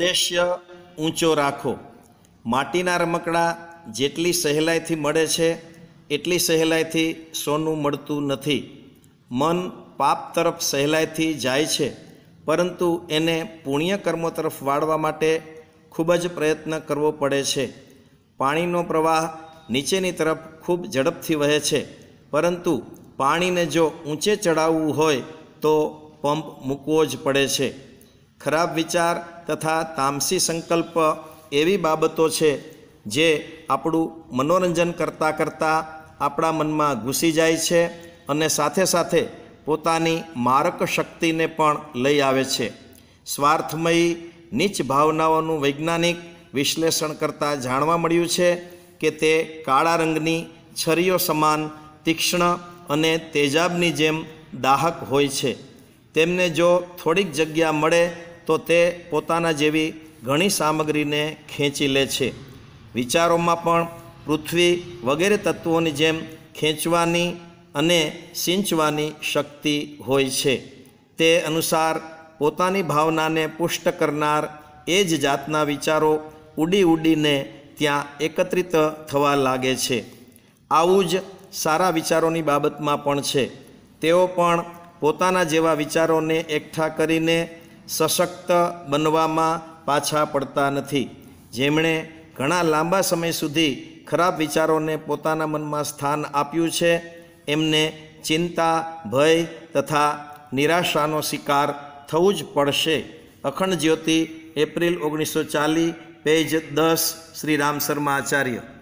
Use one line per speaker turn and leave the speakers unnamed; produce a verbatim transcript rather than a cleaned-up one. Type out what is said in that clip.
ઉદ્દેશ્ય ઊંચો રાખો। માટીના રમકડા જેટલી સહેલાઈથી મળે છે એટલી સહેલાઈથી સોનું મળતું નથી। મન પાપ તરફ સહેલાઈથી જાય છે, પરંતુ એને પુણ્ય કર્મો તરફ વાળવા માટે ખૂબ જ પ્રયત્ન કરવો પડે છે। પાણીનો પ્રવાહ નીચેની તરફ ખૂબ ઝડપથી વહે છે, પરંતુ પાણીને જો ઊંચે ચડાવવું હોય તો પંપ મૂકવો જ પડે છે। ખરાબ વિચાર તથા તામસી સંકલ્પ એવી બાબતો છે જે આપણું મનોરંજન કરતાં કરતાં આપણા મનમાં ઘૂસી જાય છે અને સાથે સાથે પોતાની મારક શક્તિને પણ લઈ આવે છે। સ્વાર્થમયી નીચ ભાવનાઓનું વૈજ્ઞાનિક વિશ્લેષણ કરતાં જાણવા મળ્યું છે કે તે કાળા રંગની છરીઓ સમાન તીક્ષ્ણ અને તેજાબની જેમ દાહક હોય છે। તેમને જો થોડીક જગ્યા મળે તો તે પોતાના જેવી ઘણી સામગ્રીને ખેંચી લે છે। વિચારોમાં પણ પૃથ્વી વગેરે તત્વોની જેમ ખેંચવાની અને સિંચવાની શક્તિ હોય છે। તે અનુસાર પોતાની ભાવનાને પુષ્ટ કરનાર એ જ જાતના વિચારો ઉડી ઉડીને ત્યાં એકત્રિત થવા લાગે છે। આવું જ સારા વિચારોની બાબતમાં પણ છે। તેઓ પણ પોતાના જેવા વિચારોને એકઠા કરીને સશક્ત બનવામાં પાછા પડતા નથી। જેમણે ઘણા લાંબા સમય સુધી ખરાબ વિચારોને પોતાના મનમાં સ્થાન આપ્યું છે, એમને ચિંતા, ભય તથા નિરાશાનો શિકાર થવું જ પડશે। અખંડ જ્યોતિ, એપ્રિલ ઓગણીસો ચાલીસ, પેજ દસ, શ્રી રામ શર્મા આચાર્ય।